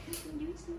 dưới xuống.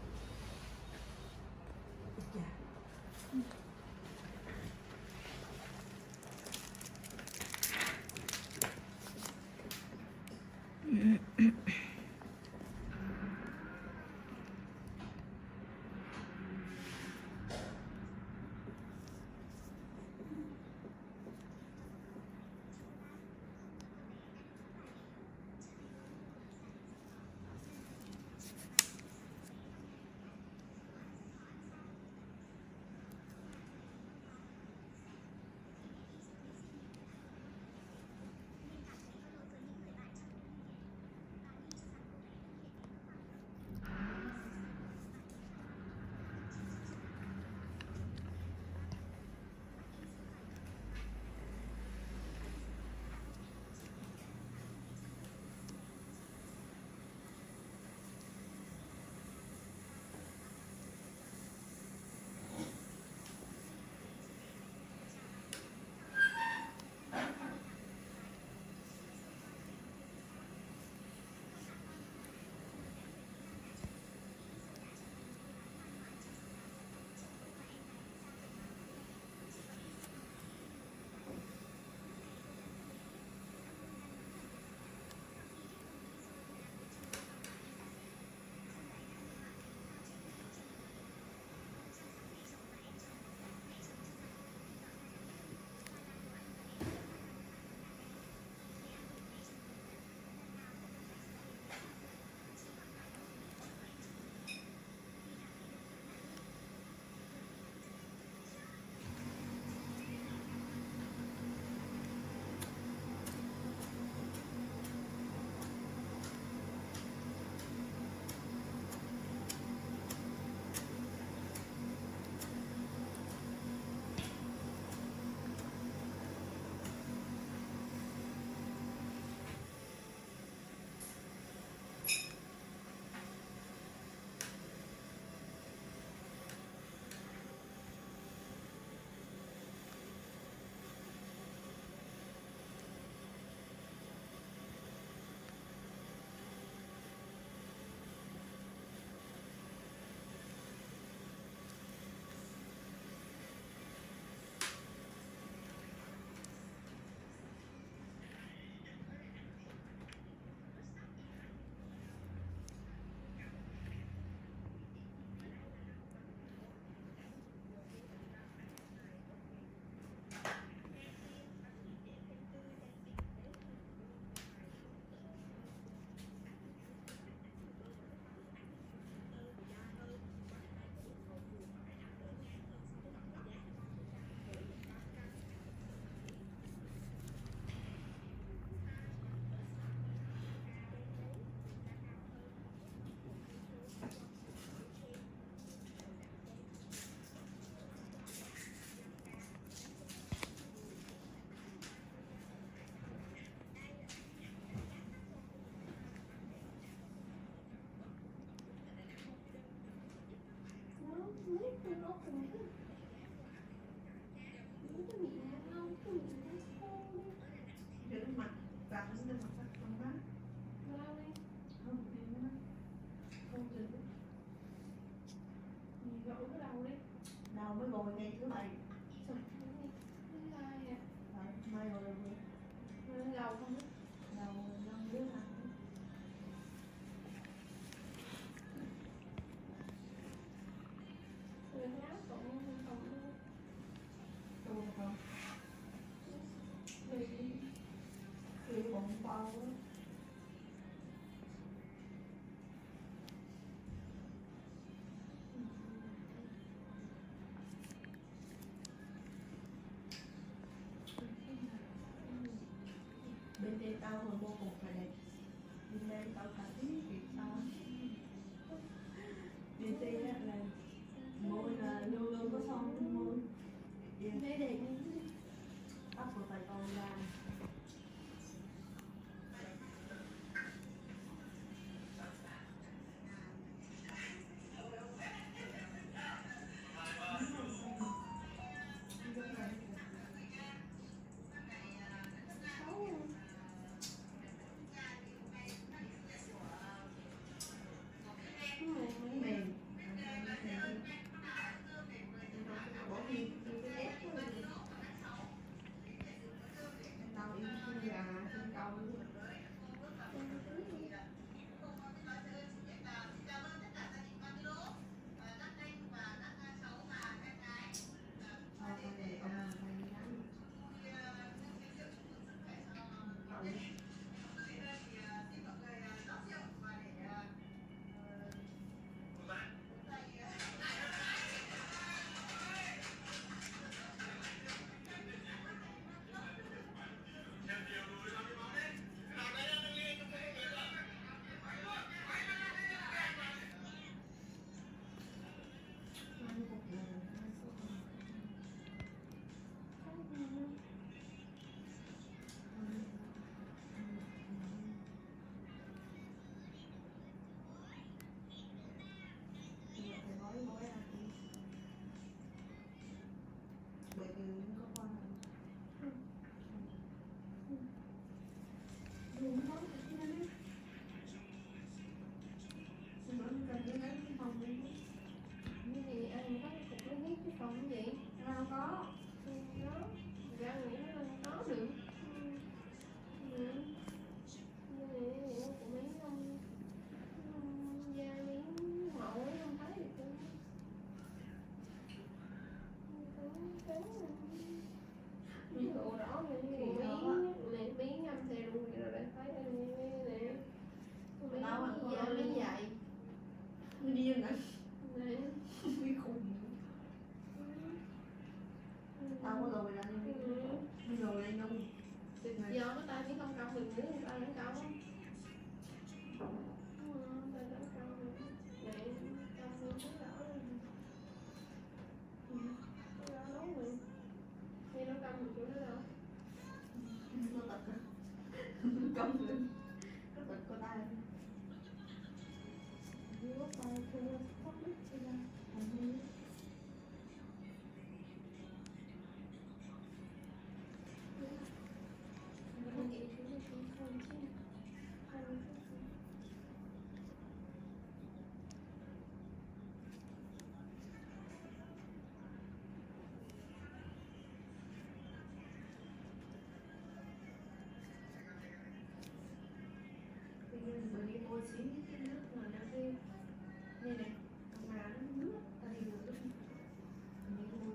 Đâu mới ngồi ngay thứ bảy. Mai ngồi Lâu không biết. đâu năm đứa hả? Không. Vì bụng to quá. còn cái gì? Nó không có. Đó, ra nghĩ nó không có được. Ừ. Của mấy ông da miếng mẫu ấy không thấy được. Ví dụ rõ này miếng âm xe luôn rồi bạn thấy đây nè. Tao mà có Da miếng dày. Nó điên hả? Nè. Bị khùng. Tao có lồi ra đi. Đi lồi lên không? Giờ cái tay miếng không cong được nữa, người ta vẫn cong. Tay vẫn cong được. Này, cong luôn thấy rõ luôn. Rõ lắm rồi. Nghe nó cong được chỗ đó đâu. Nó tật hả? Cong lên. Nó tật có tay. Vô tay thua phát đứt cho ra. Không biết. Không nghĩ chúng ta không không chứ. Không. Bây giờ mình đi mua xíu cái nước mà nó đi. Đây này, mà nó nước, ta đi được luôn. Mình đi mua.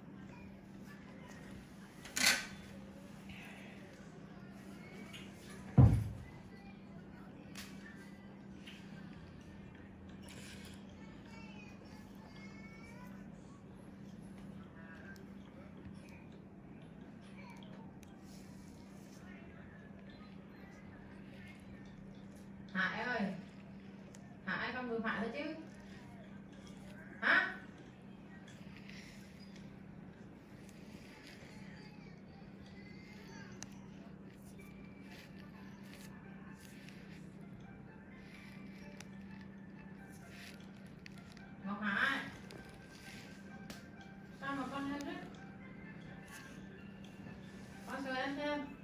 Hải ơi, Hải con vừa phải thôi chứ. Hả? Ngọc Hải, sao mà con hết đấy? Con sửa em xem.